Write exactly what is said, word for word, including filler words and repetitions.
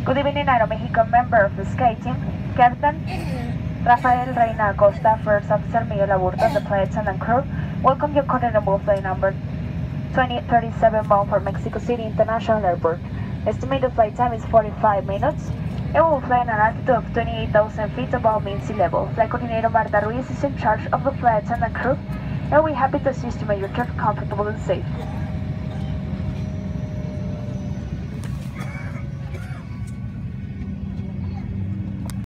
Good evening, Aeromexico member of the Sky Team, Captain Rafael Reina Acosta, First Officer Miguel Aburto, the flight attendant crew. Welcome you current move flight number twenty thirty-seven bound for Mexico City International Airport. Estimated flight time is forty-five minutes. It will fly at an altitude of twenty-eight thousand feet above mean sea level. Flight coordinator Marta Ruiz is in charge of the flight attendant crew, and we'll be happy to assist you make your trip comfortable and safe.